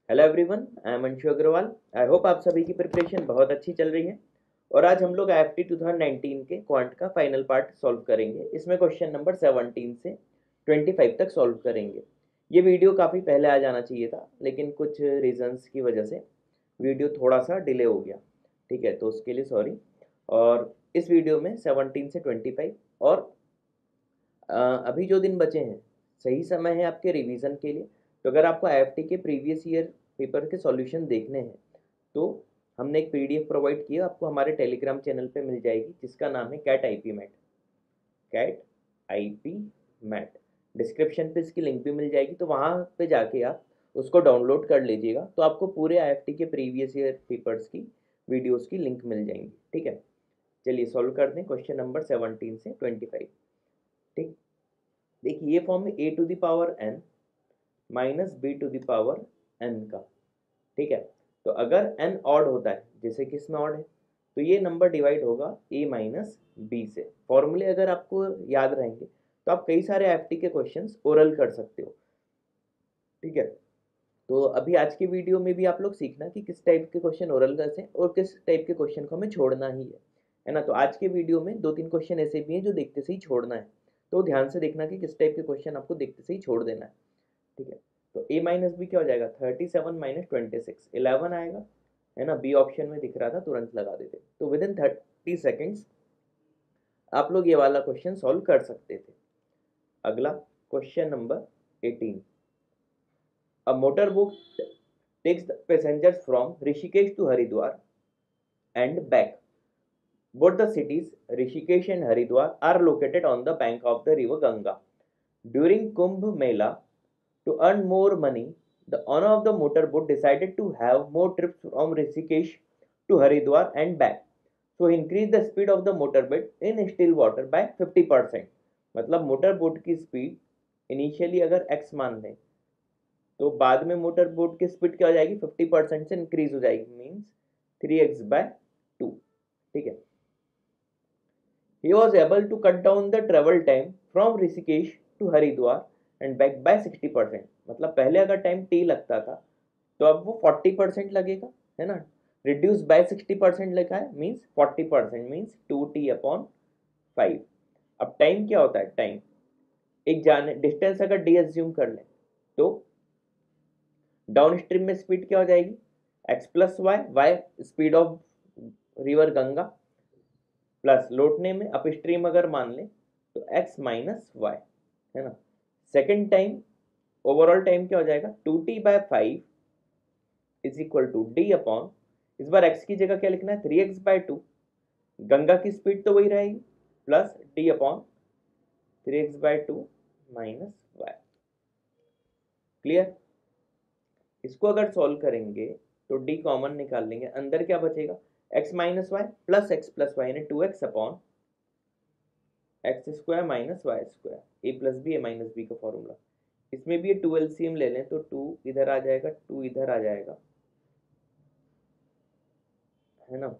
Hello everyone, I am Anshu Agrawal. I hope आप सभी की प्रिपरेशन बहुत अच्छी चल रही है। और आज हम लोग IFT 2019 के क्वांट का फाइनल पार्ट सॉल्व करेंगे। इसमें क्वेश्चन नंबर 17 से 25 तक सॉल्व करेंगे। ये वीडियो काफ़ी पहले आ जाना चाहिए था, लेकिन कुछ रीजंस की वजह से वीडियो थोड़ा सा डिले हो गया। ठीक है, तो उसके लिए सॉरी। और इस वीडियो में 17 से 25 और अभी जो दिन बचे हैं सही समय है आपके रिवीजन के लिए। तो अगर आपको IFT के प्रीवियस ईयर पेपर के सॉल्यूशन देखने हैं तो हमने एक PDF प्रोवाइड किया, आपको हमारे टेलीग्राम चैनल पे मिल जाएगी, जिसका नाम है CAT IP MAT. CAT IP MAT. Description पे इसकी लिंक भी मिल जाएगी, तो वहाँ पे जाके आप उसको डाउनलोड कर लीजिएगा, तो आपको पूरे IFT के प्रीवियस ईयर पेपर्स की वीडियोस की लिंक मिल जाएंगी। ठीक है, चलिए सॉल्व कर दें क्वेश्चन नंबर 17 से 25। ठीक, देखिए ये फॉर्म है a⁴n -b⁴n का। ठीक है, तो अगर n ऑड होता है, जैसे कि इसमें ऑड है, तो ये नंबर डिवाइड होगा a माइनस बी से। फॉर्मूले अगर आपको याद रहेंगे तो आप कई सारे IFT के क्वेश्चंस ओरल कर सकते हो। ठीक है, तो अभी आज के वीडियो में भी आप लोग सीखना कि किस टाइप के क्वेश्चन ओरल करते हैं और किस टाइप के क्वेश्चन को हमें छोड़ना ही है ना। तो आज के वीडियो में 2-3 क्वेश्चन ऐसे भी हैं जो देखते से ही छोड़ना है, तो ध्यान से देखना कि किस टाइप के क्वेश्चन आपको देखते से ही छोड़ देना है। ठीक है, तो a माइनस बी क्या हो जाएगा, 37 माइनस 26, 11 आएगा, है ना। बी ऑप्शन में दिख रहा था, तुरंत लगा देते। तो विद इन 30 सेकेंड्स आप लोग ये वाला क्वेश्चन सॉल्व कर सकते थे। अगला question number 18। A motor boat takes the passengers from Rishikesh to Haridwar and back. Both the cities, Rishikesh and Haridwar, are located on the bank of the river Ganga. During Kumbh Mela, to earn more money, the owner of the motorboat decided to have more trips from Rishikesh to Haridwar and back. So he increased the speed of the motorboat in still water by 50%. मतलब motor boat की speed initially अगर x मान लें, तो बाद में motor boat की speed क्या हो जाएगी, 50% से इंक्रीज हो जाएगी, मीन्स 3x/2। ठीक है, he was able to cut down the travel time from Rishikesh to Haridwar and back by 60%। मतलब पहले अगर टाइम t लगता था तो अब वो 40% लगेगा, है ना। रिड्यूस बाय 60% लिखा है, मीन्स 40%, मीन्स 2t/5। अब टाइम क्या होता है, टाइम एक जाने डिस्टेंस अगर d एज्यूम कर लें तो डाउन स्ट्रीम में स्पीड क्या हो जाएगी, x plus Y speed of river Ganga, plus लौटने में अप स्ट्रीम अगर मान लें तो x माइनस वाई, है ना। सेकेंड टाइम ओवरऑल टाइम क्या हो जाएगा, 2t/5 is equal to d/, इस बार x की जगह क्या लिखना है, 3x/2। गंगा की स्पीड तो वही रहेगी, plus d/3x/2 minus Y. Clear. इसको अगर सॉल्व करेंगे तो d कॉमन निकाल लेंगे, अंदर क्या बचेगा, x minus Y plus X plus Y, यानी 2x/x² minus y²। a plus B, a minus B का फॉर्मूला। इसमें भी ये 2 LCM ले लें तो 2 इधर आ जाएगा, 2 इधर आ जाएगा, है ना,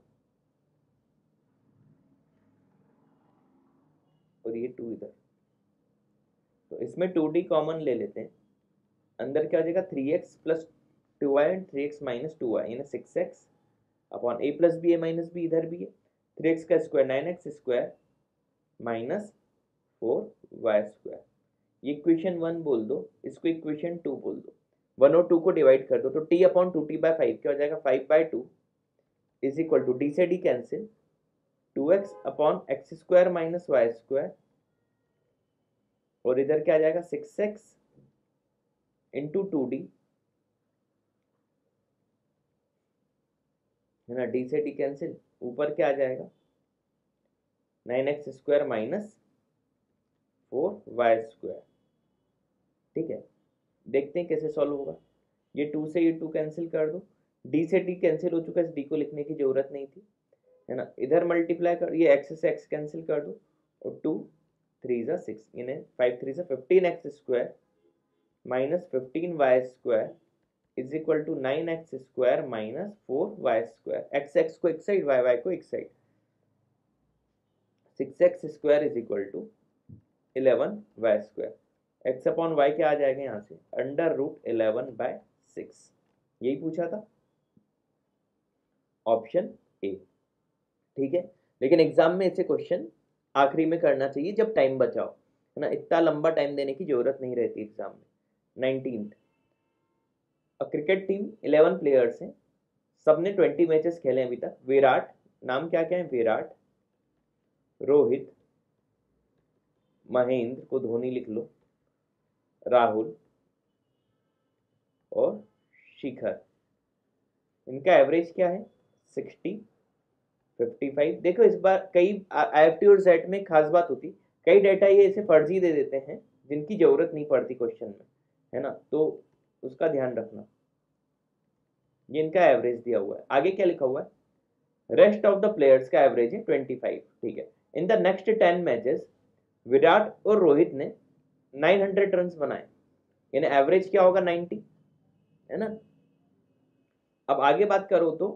और ये 2 इधर। तो इसमें 2d कॉमन ले लेते हैं, अंदर क्या हो जाएगा, 3x plus 2y and 3x minus 2y, यानी 6x upon a plus B, a minus B इधर भी है, 3x का स्क्वायर 9x² माइनस 4y²। ये इक्वेशन 1 बोल दो, इसको इक्वेशन 2 बोल दो। 1 और 2 को डिवाइड कर दो तो t/2t/5 क्या हो जाएगा, 5/2 इज इक्वल टू d से d cancel, 2x/x² minus y², और इधर क्या आ जाएगा, 6x इंटू 2d, है ना। d से d कैंसिल, ऊपर क्या आ जाएगा, 9x² माइनस 4y²। ठीक है, देखते हैं कैसे सॉल्व होगा। ये 2 से ये 2 कैंसिल कर दो, d से d कैंसिल हो चुका है, d को लिखने की जरूरत नहीं थी, है ना। इधर मल्टीप्लाई कर, ये x से x कैंसिल कर दो, और 2 3 जा 6, यानी 5 3 जा 15x² minus 15y² is equal to 9x² minus 4y²। x को एक साइड, y को एक side, 6x² is equal to 11y²। x upon Y क्या आ जाएगा यहाँ से, √11/6। यही पूछा था, ऑप्शन ए। ठीक है, लेकिन एग्जाम में ऐसे क्वेश्चन आखिरी में करना चाहिए जब टाइम बचाओ, है ना, इतना लंबा टाइम देने की जरूरत नहीं रहती एग्जाम में। 19th, क्रिकेट टीम 11 प्लेयर्स हैं, सबने 20 मैचेस खेले अभी तक। विराट, नाम क्या क्या है, विराट, रोहित, महेंद्र को धोनी लिख लो, राहुल और शिखर। इनका एवरेज क्या है, 60, 55। देखो इस बार कई IFT और जेट में खास बात होती, कई डेटा ये ऐसे फर्जी दे देते हैं जिनकी जरूरत नहीं पड़ती क्वेश्चन में, है ना, तो उसका ध्यान रखना। ये इनका एवरेज दिया हुआ है, आगे क्या लिखा हुआ है, रेस्ट ऑफ द प्लेयर्स का एवरेज है 25। ठीक है, in the next 10 matches Virat और रोहित ने 900 रन बनाए, यानी एवरेज क्या होगा, 90, है ना। अब आगे बात करो तो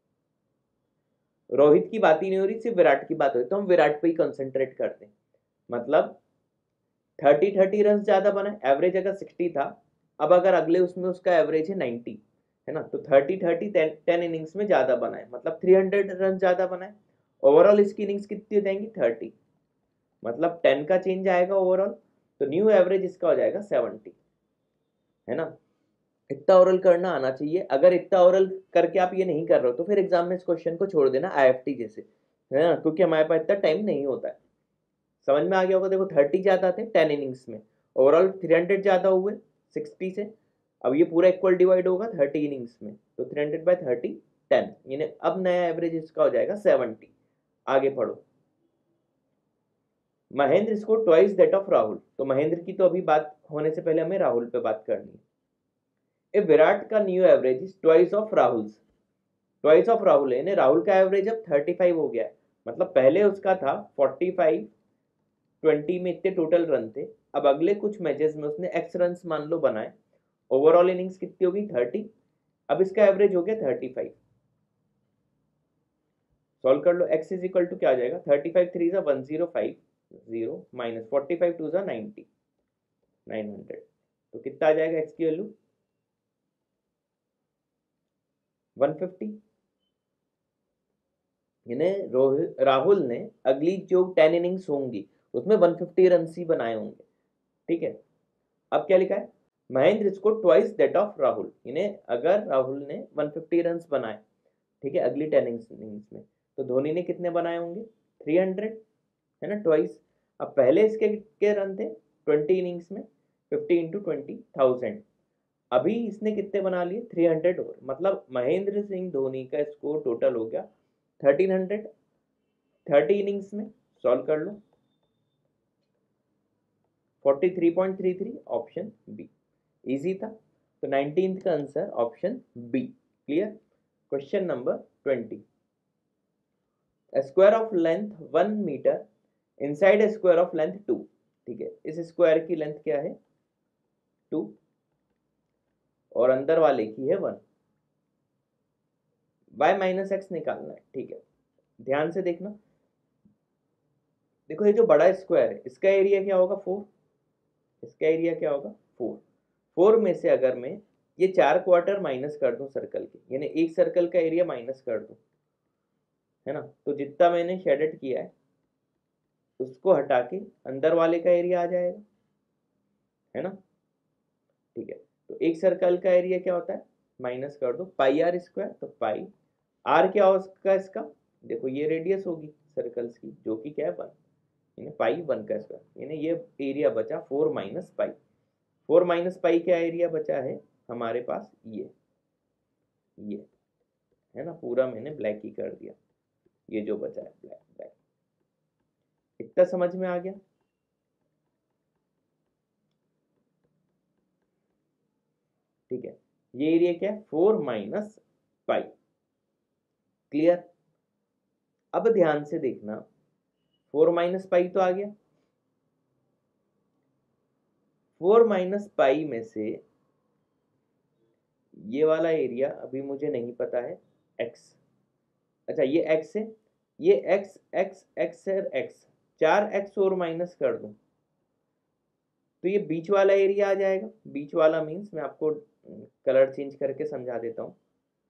रोहित की बात ही नहीं हो रही, सिर्फ विराट की बात हो रही, तो हम विराट पे ही कंसंट्रेट करते हैं। मतलब 30 रन ज्यादा बना, एवरेज अगर 60 था, अब अगर अगले उसमें उसका एवरेज है 90, है ना, तो 10 इनिंग्स में ज्यादा बनाए, मतलब 300 रन ज्यादा बनाए। ओवरऑल इसकी इनिंग्स कितनी हो जाएंगी, 30, मतलब 10 का चेंज आएगा ओवरऑल, तो न्यू एवरेज इसका हो जाएगा 70, है ना। इतना ओरल करना आना चाहिए, अगर इतना ओरल करके आप ये नहीं कर रहे हो तो फिर एग्जाम में इस क्वेश्चन को छोड़ देना, IFT जैसे, है ना, क्योंकि हमारे पास इतना टाइम नहीं होता है। समझ में आ गया होगा, देखो 30 ज्यादा थे 10 इनिंग्स में, ओवरऑल 300 ज्यादा हुए 60 से। अब ये पूरा इक्वल डिवाइड होगा 30 इनिंग्स में, तो 300/30 10, यानी अब नया एवरेज इसका हो जाएगा 70। आगे पढ़ो, Mahendra score twice that of Rahul, तो महेंद्र की तो अभी बात होने से पहले हमें राहुल पे बात करनी है। ए विराट का new average is twice of Rahul, twice of Rahul है, राहुल का एवरेज अब 35 हो गया है, मतलब पहले उसका था 45, 20 में इतने टोटल रन थे, अब अगले कुछ मैचेस में उसने एक्स रन मान लो बनाए, ओवरऑल इनिंग्स कितनी होगी, 30, अब इसका एवरेज हो गया 35। सॉल्व कर लो, x इज इक्वल टू क्या आ जाएगा, 35 3 जा 1050 माइनस 45 2 जा 90, 900, तो कितना आ जाएगा x की वैल्यू, 150। यानी राहुल ने अगली जो 10 इनिंग्स होंगी उसमें 150 रन ही बनाए होंगे। ठीक है, अब क्या लिखा है, Mahendra score twice that of Rahul, यानी अगर राहुल ने 150 रन बनाए, ठीक है, अगली 10 इनिंग्स में, तो धोनी ने कितने बनाए होंगे, 300, है ना, ट्वाइस। अब पहले इसके के रन थे 20 इनिंग्स में, 50 इंटू 20,000, अभी इसने कितने बना लिए, 300 और, मतलब महेंद्र सिंह धोनी का स्कोर टोटल हो गया 1300 30 इनिंग्स में। सॉल्व कर लो, 43.33, ऑप्शन बी। इजी था, तो 19th का answer option B. Clear. Question number 20, square of length 1 metre inside square of length 2। ठीक है, इस स्क्वायर की लेंथ क्या है, 2, और अंदर वाले की है 1, y माइनस एक्स निकालना है। ठीक है, ध्यान से देखना, देखो ये जो बड़ा स्क्वायर है इसका एरिया क्या होगा, 4, इसका एरिया क्या होगा, 4। 4 में से अगर मैं ये 4 क्वार्टर माइनस कर दूं सर्कल के, यानी एक सर्कल का एरिया माइनस कर दूं, है ना, तो जितना मैंने शेडेड किया है उसको हटा के अंदर वाले का एरिया आ जाएगा, है ना। ठीक है, तो एक सर्कल का एरिया क्या होता है, माइनस कर दो पाई आर स्क्वायर, तो पाई आर क्या होगा इसका, देखो ये रेडियस होगी सर्कल्स की जो कि क्या है 1, यानी पाई 1 का स्क्वायर, यानी ये एरिया बचा 4 माइनस पाई। 4 माइनस पाई क्या एरिया बचा है हमारे पास, ये है ना, पूरा मैंने ब्लैक ही कर दिया, ये जो बचा है ब्लैक ब्लैक। इतना समझ में आ गया। ठीक है, ये एरिया क्या है, 4 माइनस पाई। क्लियर। अब ध्यान से देखना, 4 माइनस पाई तो आ गया, 4 माइनस पाई में से ये वाला एरिया अभी मुझे नहीं पता है, एक्स, अच्छा ये एक्स है, ये एक्स एक्स एक्स है, एक्स 4x और माइनस कर दूं, तो ये बीच वाला एरिया आ जाएगा। बीच वाला मीन्स मैं आपको कलर चेंज करके समझा देता हूँ,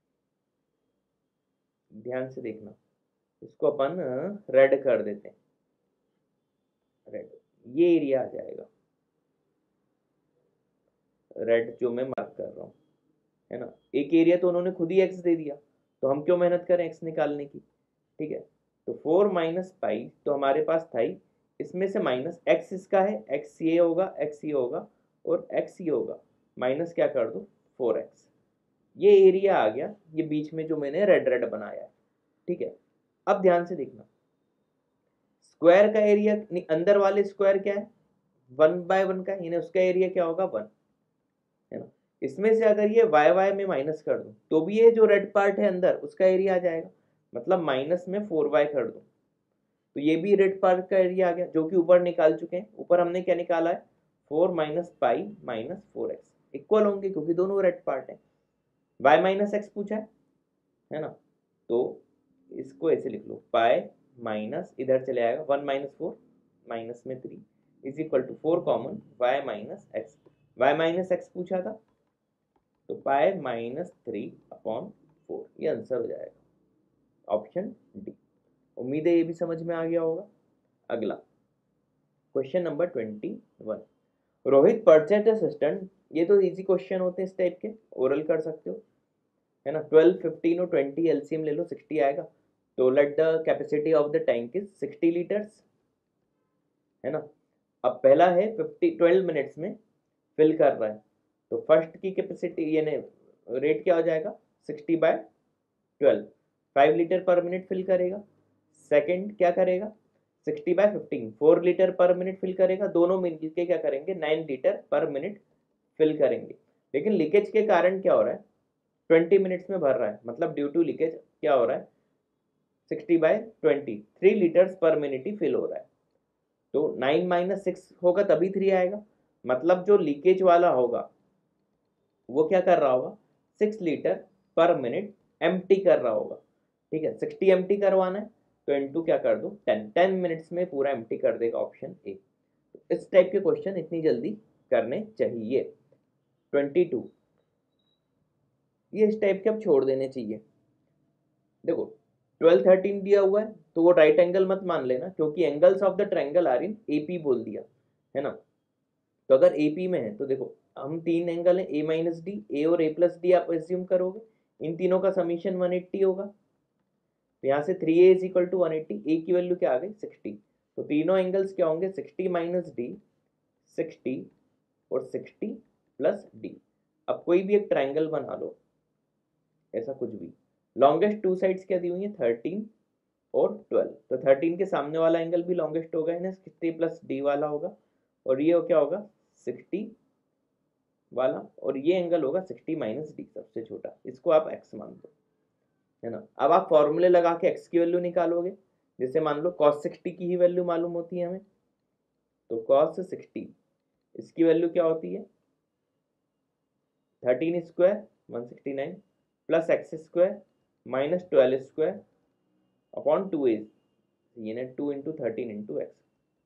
ध्यान से देखना। इसको अपन रेड कर देते हैं, रेड, ये एरिया आ जाएगा, रेड जो मैं मार्क कर रहा हूँ, है ना। एक एरिया तो उन्होंने खुद ही एक्स दे दिया, तो हम क्यों मेहनत करें एक्स निकालने की, ठीक है। तो 4 माइनस पाई तो हमारे पास था ही, इसमें से माइनस एक्स इसका है, एक्स ये होगा, एक्स ये होगा, और एक्स ये होगा, माइनस क्या कर दो 4x, ये एरिया आ गया, ये बीच में जो मैंने रेड रेड बनाया है, ठीक है। अब ध्यान से देखना, स्क्वायर का एरिया, अंदर वाले स्क्वायर क्या है 1/1 का, यानी उसका एरिया क्या होगा 1, है ना। इसमें से अगर ये वाई वाई में माइनस कर दूं तो भी ये जो रेड पार्ट है अंदर उसका एरिया आ जाएगा, मतलब माइनस में 4y कर दूं तो ये भी रेड पार्ट का एरिया आ गया, जो कि ऊपर निकाल चुके हैं। ऊपर हमने क्या निकाला है 4 minus pi minus 4x equal होंगे, क्योंकि दोनों रेड पार्ट है। y माइनस एक्स पूछा है ना, तो इसको ऐसे लिख लो, पाई माइनस इधर चले आएगा 1 माइनस 4 माइनस में 3 is equal to 4 common y minus X, y minus X पूछा था तो पाई माइनस 3/4, ये आंसर हो जाएगा ऑप्शन डी। उम्मीद है ये भी समझ में आ गया होगा। अगला question number 21, Rohit purchase assistant, ये तो इजी क्वेश्चन होते हैं इस टाइप के, ओरल कर सकते हो, है ना। 12, 15 और 20 एलसीएम ले लो, 60 आएगा। तो let the capacity of the tank is 60 litres, है ना। अब पहला है 12 मिनट्स में फिल कर रहा है, तो फर्स्ट की कैपेसिटी यानी रेट क्या हो जाएगा 60/12, 5 लीटर पर मिनट फिल करेगा। सेकंड क्या करेगा 60/15, 4 लीटर पर मिनट फिल करेगा। दोनों मिलके क्या करेंगे 9 लीटर पर मिनट फिल करेंगे। लेकिन लीकेज के कारण क्या हो रहा है 20 मिनट्स में भर रहा है, मतलब ड्यू टू लीकेज क्या हो रहा है 60/20, 3 लीटर्स पर मिनट ही फिल हो रहा है। तो 9 माइनस 6 होगा तभी 3 आएगा, मतलब जो लीकेज वाला होगा वो क्या कर रहा होगा 6 लीटर पर मिनट एम्प्टी कर रहा होगा, ठीक है। 60 एम्प्टी करवाना है तो इनटू क्या कर दो 10 मिनट्स में पूरा एम्प्टी कर देगा, ऑप्शन ए। इस टाइप के क्वेश्चन इतनी जल्दी करने चाहिए। 22, ये इस टाइप के अब छोड़ देने चाहिए। देखो 12, 13 दिया हुआ है तो वो राइट एंगल मत मान लेना, क्योंकि angles of the triangle are in AP बोल दिया, है ना। तो अगर एपी में है तो देखो हम 3 एंगल है ए माइनस डी, ए और ए प्लस डी आप एज्यूम करोगे, इन तीनों का समीशन 180 होगा। तो यहाँ से 3a इज इक्वल टू 180, ए की वैल्यू क्या आ गई 60, तो तीनों एंगल्स क्या होंगे 60 माइनस डी, 60 और 60 प्लस डी। अब कोई भी एक ट्राइंगल बना लो, ऐसा कुछ भी, लॉन्गेस्ट टू साइड्स क्या दी हुई है 13 और 12, तो 13 के सामने वाला एंगल भी लॉन्गेस्ट होगा, यानी 60 प्लस डी वाला होगा, और ये क्या होगा 60 वाला, और ये एंगल होगा 60 माइनस डी सबसे छोटा, इसको आप एक्स मान दो, है ना। अब आप फॉर्मूले लगा के एक्स की वैल्यू निकालोगे, जैसे मान लो cos 60 की ही वैल्यू मालूम होती है हमें, तो cos 60 इसकी वैल्यू क्या होती है 13 square 169 plus X square minus 12 square upon 2a, यानी 2 इंटू 13 इंटू एक्स।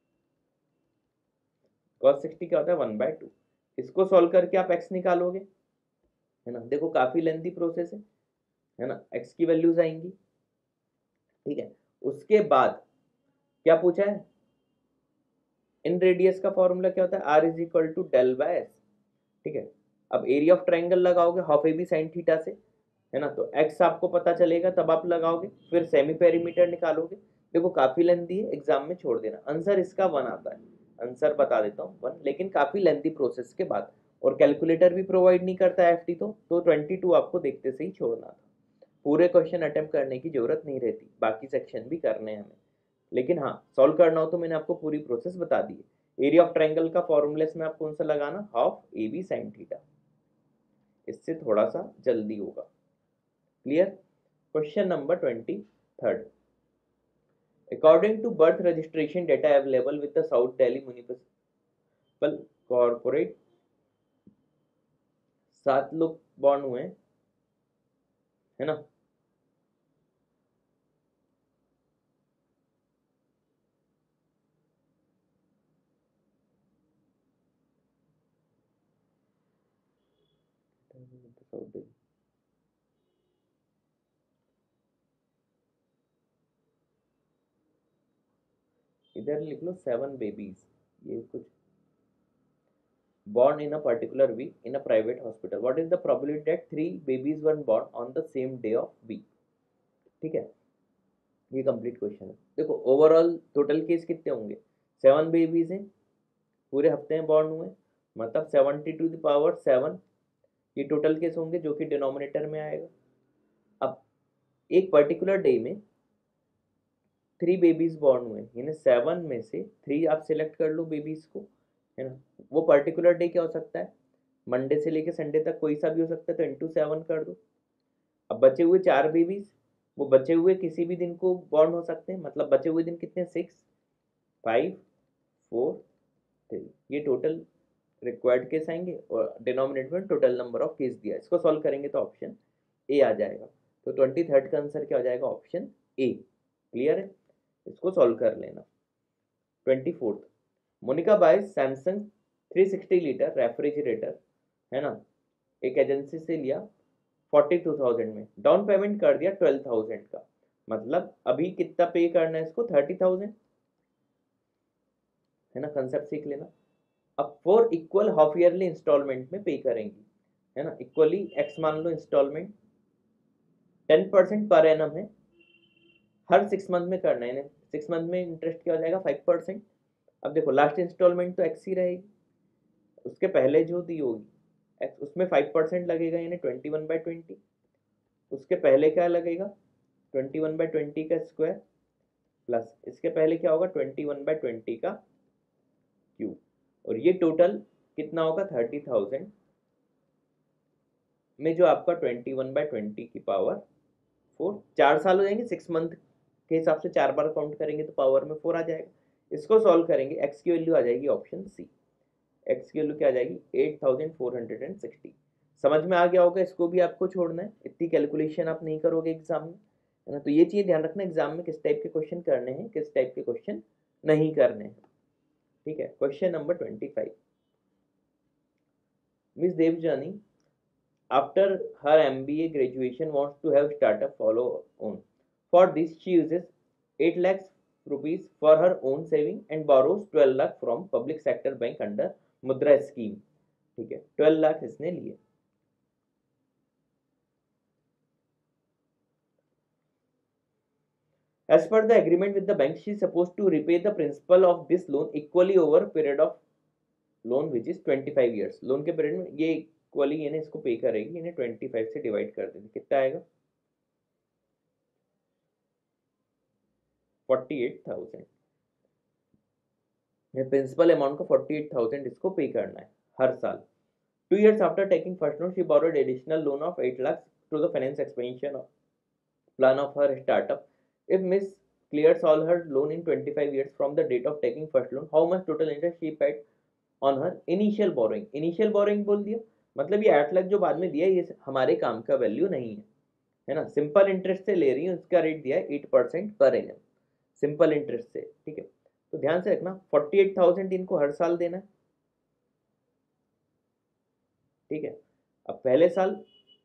cos 60 क्या होता है 1/2, इसको सॉल्व करके आप x निकालोगे, है ना। देखो काफी लेंथी प्रोसेस है ना। x की वैल्यूज आएंगी, ठीक है। उसके बाद क्या पूछा है इन रेडियस का फॉर्मूला क्या होता है r is equal to del by S, ठीक है। अब एरिया ऑफ ट्राइंगल लगाओगे half A B sine theta से, है ना, तो x आपको पता चलेगा तब आप लगाओगे, फिर सेमी पेरीमीटर निकालोगे। देखो काफी लेंथी है, एग्जाम में छोड़ देना, आंसर इसका 1 आता है, आंसर बता देता हूँ 1, लेकिन काफी लेंथी प्रोसेस के बाद, और कैलकुलेटर भी प्रोवाइड नहीं करता है एफटी, तो 22 आपको देखते से ही छोड़ना था। पूरे क्वेश्चन अटेम्प्ट करने की जरूरत नहीं रहती, बाकी सेक्शन भी करने हैं हमें, लेकिन हाँ सॉल्व करना हो तो मैंने आपको पूरी प्रोसेस बता दी है। एरिया ऑफ ट्राइंगल का फॉर्मूलेस में आप कौन सा लगाना half A B sine theta, इससे थोड़ा सा जल्दी होगा। Clear. Question number 23, according to birth registration data available with the South Delhi Municipal Corporate, 7 लोग बॉर्न हुए हैं, है ना। इधर लिख लो 7 बेबीज, ये कुछ born in a particular week in a private hospital. What is the probability that 3 babies were born on the same day of week? ठीक है, ये कंप्लीट क्वेश्चन है। देखो ओवरऑल टोटल केस कितने होंगे, 7 बेबीज हैं, पूरे हफ्ते में बॉर्न हुए, मतलब 70⁻7 ये टोटल केस होंगे जो कि डिनोमिनेटर में आएगा। अब एक पर्टिकुलर डे में 3 बेबीज बॉर्न हुए, यानी 7 में से 3 आप सिलेक्ट कर लो बेबीज को, है ना। वो पर्टिकुलर डे क्या हो सकता है, मंडे से लेके संडे तक कोई सा भी हो सकता है, तो इंटू 7 कर दो। अब बचे हुए 4 बेबीज, वो बचे हुए किसी भी दिन को बॉर्न हो सकते हैं, मतलब बचे हुए दिन कितने, 6, 5, 4, 3, ये टोटल रिक्वायर्ड केस आएंगे और डिनोमिनेटर में टोटल नंबर ऑफ केस दिया, इसको सॉल्व करेंगे तो ऑप्शन ए आ जाएगा। तो 23rd का आंसर क्या हो जाएगा, ऑप्शन ए। क्लियर है, इसको सॉल्व कर लेना। 24th, Monika buys Samsung 360 litre refrigerator, है ना, एक एजेंसी से लिया 42,000 में, डाउन पेमेंट कर दिया 12,000 का, मतलब अभी कितना पे करना है इसको, 30,000, है ना, कंसेप्ट सीख लेना। अब 4 इक्वल हाफ ईयरली इंस्टॉलमेंट में पे करेंगी, है ना, इक्वली एक्स मान लो इंस्टॉलमेंट, 10% पर एनम है, हर 6 मंथ में करना है, 6 मंथ में इंटरेस्ट क्या हो जाएगा, 5%। अब देखो लास्ट इंस्टॉलमेंट तो एक्स ही रहेगी, उसके पहले जो दी होगी उसमें 5% लगेगा, यानी 21/20, उसके पहले क्या लगेगा, 21/20 का स्क्वायर, प्लस इसके पहले क्या होगा, 21/20 का क्यूब, और ये टोटल कितना होगा, 30,000 में जो आपका 21/20 की पावर 4, 4 साल हो जाएंगे, 6 मंथ के हिसाब से 4 बार काउंट करेंगे तो पावर में 4 आ जाएगा। इसको सॉल्व करेंगे, एक्स की वैल्यू आ जाएगी ऑप्शन सी, एक्स की वैल्यू क्या आ जाएगी, 8,460। समझ में आ गया होगा, इसको भी आपको छोड़ना है, इतनी कैलकुलेशन आप नहीं करोगे एग्जाम में, है ना। तो ये चीज़ ध्यान रखना एग्जाम में किस टाइप के क्वेश्चन करने हैं, किस टाइप के क्वेश्चन नहीं करने हैं। ठीक है, question number 25, Miss Devjani after her MBA graduation wants to have startup follow on. For this she uses 8 lakhs rupees for her own saving and borrows 12 lakh from public sector bank under Mudra scheme. ठीक है, 12 लाख इसने लिए। As per the agreement with the bank, she is supposed to repay the principal of this loan equally over period of loan which is 25 years। Loan के period में ये equally यानी इसको पे करेगी, यानी 25 से डिवाइड कर देंगे, कितना आएगा, 48,000। प्रिंसिपल अमाउंट का 48,000 इसको पे करना है हर साल। 2 years after taking first loan, she borrowed additional loan of 8 lakhs to the finance expansion plan of her startup. If Miss clears all her loan in 25 years from the date of taking first loan, how much total interest she paid on her initial borrowing? Initial borrowing बोल दिया, मतलब ये 8 लाख जो बाद में दिया ये हमारे काम का वैल्यू नहीं है ना, सिंपल इंटरेस्ट से ले रही हूँ, इसका रेट दिया है 8% पर एनम, सिंपल इंटरेस्ट से। ठीक है, तो ध्यान से रखना 48,000 इनको हर साल देना है। ठीक है, अब पहले साल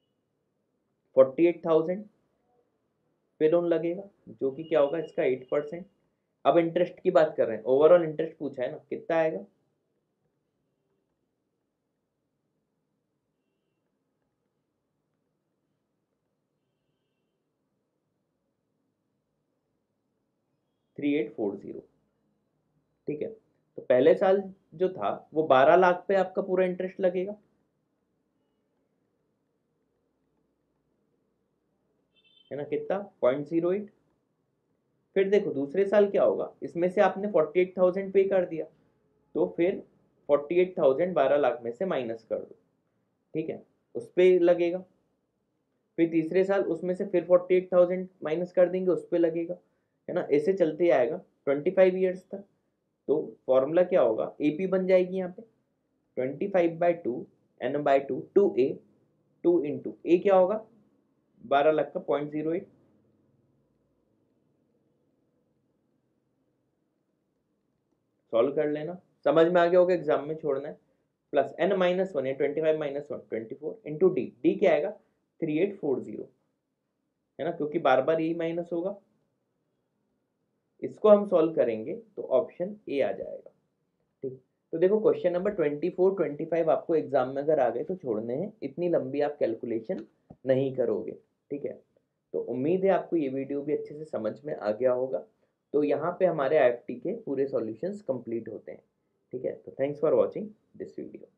48,000 पे लोन लगेगा, जो कि क्या होगा इसका 8%। अब इंटरेस्ट की बात कर रहे हैं, ओवरऑल इंटरेस्ट पूछा है ना, कितना आएगा, थ्री एट फोर जीरो। ठीक है, तो पहले साल जो था वो 12 लाख पे आपका पूरा इंटरेस्ट लगेगा, है ना, कितना, 0.08। फिर देखो दूसरे साल क्या होगा, इसमें से आपने 48,000 पे कर दिया, तो फिर 48,000 12 लाख में से माइनस कर दो, ठीक है, उस पर लगेगा। फिर तीसरे साल उसमें से फिर 48,000 माइनस कर देंगे, उस पर लगेगा, है ना, ऐसे चलते आएगा 25 ईयर्स तक। तो फॉर्मूला क्या होगा, एपी बन जाएगी यहाँ पे 25/2 n/2 2a 2 इंटू ए क्या होगा 12 लाख का 0.08, सॉल्व कर लेना, समझ में आ गया होगा, एग्जाम में छोड़ना है। प्लस n-1 है 25 - 1 24 इंटू डी, डी क्या आएगा 3840, है ना, क्योंकि बार बार यही माइनस होगा। इसको हम सॉल्व करेंगे तो ऑप्शन ए आ जाएगा। ठीक, तो देखो क्वेश्चन नंबर 24 25 आपको एग्जाम में अगर आ गए तो छोड़ने हैं, इतनी लंबी आप कैलकुलेशन नहीं करोगे। ठीक है, तो उम्मीद है आपको ये वीडियो भी अच्छे से समझ में आ गया होगा। तो यहाँ पे हमारे IFT के पूरे सॉल्यूशंस कंप्लीट होते हैं। ठीक है, तो thanks for watching this video.